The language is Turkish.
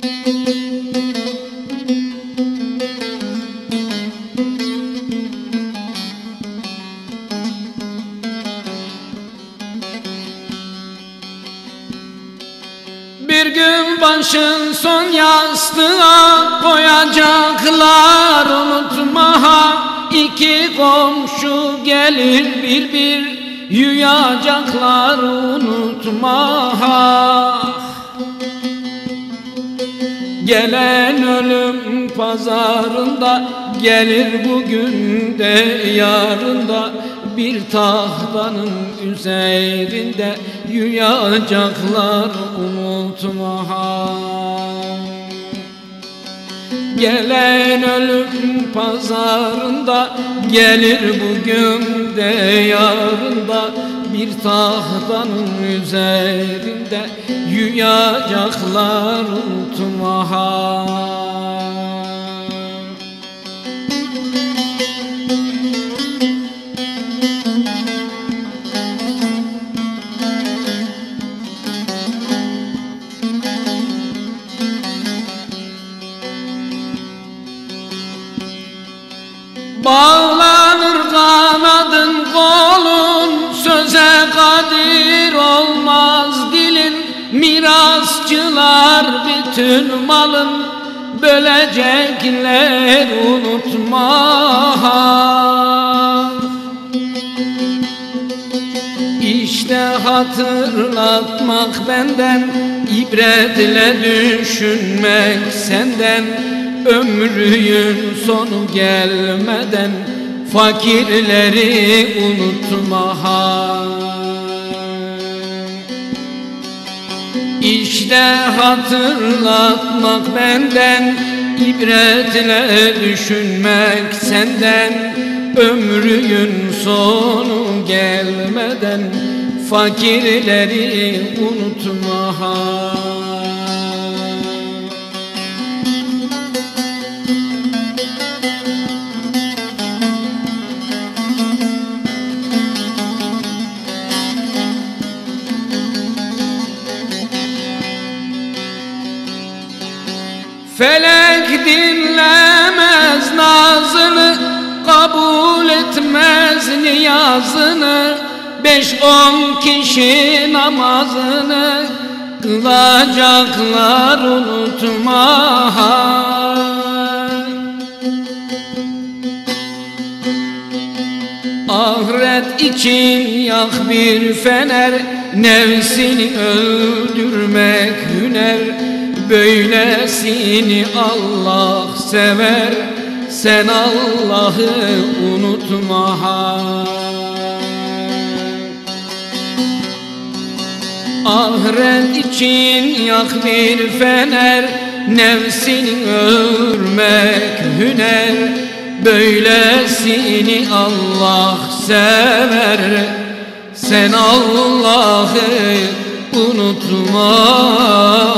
Bir gün başın son yastığa koyacaklar, unutma ha. İki komşu gelir bir bir yuyacaklar, unutma ha. Gelen ölüm pazarında gelir bugün de yarında, bir tahtanın üzerinde yuyacaklar, unutma ha. Gelen ölüm pazarında gelir bugün de yarında, bir tahtanın üzerinde yuyacaklar, unutma ha. Bağlanır kanadın kolun, söze kadir olmaz dilin. Mirasçılar bütün malın bölecekler, unutma. İşte hatırlatmak benden, ibretle düşünmek senden. Ömrünün sonu gelmeden fakirleri unutma ha. İşte hatırlatmak benden, ibretle düşünmek senden. Ömrünün sonu gelmeden fakirleri unutma ha. Felek dinlemez nazını, kabul etmez niyazını. 5-10 kişi namazını kılacaklar, unutma. Ahiret için yak bir fener, nefsini öldürmek hüner. Böylesini Allah sever, sen Allah'ı unutma ha. Ahiret için yak bir fener, nefsini öldürmek hüner. Böylesini Allah sever, sen Allah'ı unutma.